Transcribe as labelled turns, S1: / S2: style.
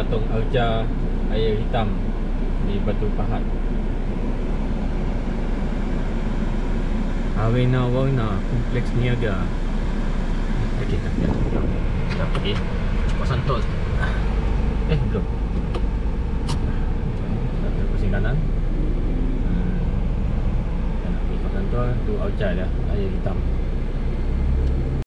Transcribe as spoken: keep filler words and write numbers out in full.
S1: patung Arca air hitam di Batu Pahat. Arena Warna Kompleks Niaga. Okey, dah dah. Dah pergi kawasan tol. Eh, belum. Dah ke pusing kanan. Hmm. Dah nak pergi kawasan tol tu Arca dia, air hitam.